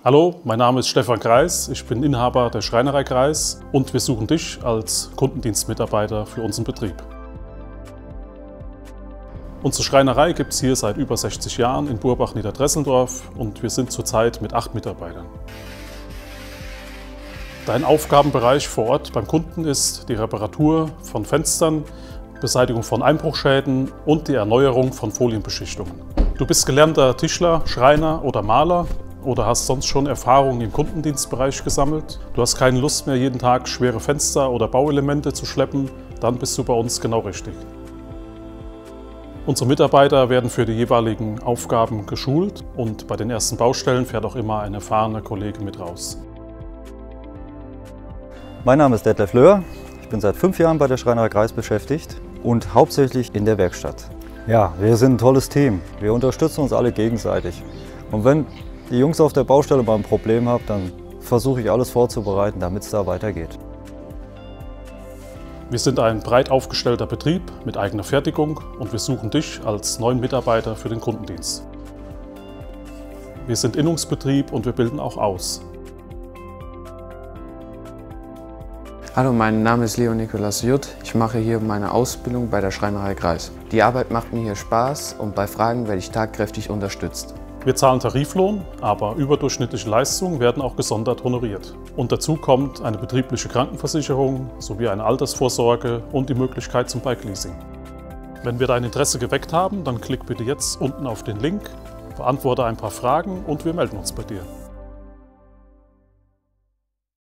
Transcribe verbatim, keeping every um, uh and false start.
Hallo, mein Name ist Stefan Kreis, ich bin Inhaber der Schreinerei Kreis und wir suchen dich als Kundendienstmitarbeiter für unseren Betrieb. Unsere Schreinerei gibt es hier seit über sechzig Jahren in Burbach-Niederdresseldorf und wir sind zurzeit mit acht Mitarbeitern. Dein Aufgabenbereich vor Ort beim Kunden ist die Reparatur von Fenstern, Beseitigung von Einbruchschäden und die Erneuerung von Folienbeschichtungen. Du bist gelernter Tischler, Schreiner oder Maler oder hast sonst schon Erfahrungen im Kundendienstbereich gesammelt. Du hast keine Lust mehr, jeden Tag schwere Fenster oder Bauelemente zu schleppen, dann bist du bei uns genau richtig. Unsere Mitarbeiter werden für die jeweiligen Aufgaben geschult und bei den ersten Baustellen fährt auch immer ein erfahrener Kollege mit raus. Mein Name ist Detlef Löhr, ich bin seit fünf Jahren bei der Schreinerei Kreis beschäftigt und hauptsächlich in der Werkstatt. Ja, wir sind ein tolles Team, wir unterstützen uns alle gegenseitig. Und wenn die Jungs auf der Baustelle mal ein Problem haben, dann versuche ich alles vorzubereiten, damit es da weitergeht. Wir sind ein breit aufgestellter Betrieb mit eigener Fertigung und wir suchen dich als neuen Mitarbeiter für den Kundendienst. Wir sind Innungsbetrieb und wir bilden auch aus. Hallo, mein Name ist Leon Nikolaus Jutt. Ich mache hier meine Ausbildung bei der Schreinerei Kreis. Die Arbeit macht mir hier Spaß und bei Fragen werde ich tatkräftig unterstützt. Wir zahlen Tariflohn, aber überdurchschnittliche Leistungen werden auch gesondert honoriert. Und dazu kommt eine betriebliche Krankenversicherung sowie eine Altersvorsorge und die Möglichkeit zum Bike-Leasing. Wenn wir dein Interesse geweckt haben, dann klick bitte jetzt unten auf den Link, beantworte ein paar Fragen und wir melden uns bei dir.